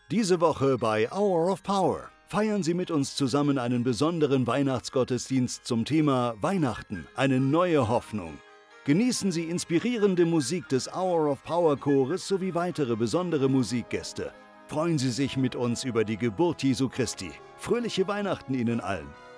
Diese Woche bei Hour of Power feiern Sie mit uns zusammen einen besonderen Weihnachtsgottesdienst zum Thema Weihnachten, eine neue Hoffnung. Genießen Sie inspirierende Musik des Hour of Power Chores sowie weitere besondere Musikgäste. Freuen Sie sich mit uns über die Geburt Jesu Christi. Fröhliche Weihnachten Ihnen allen!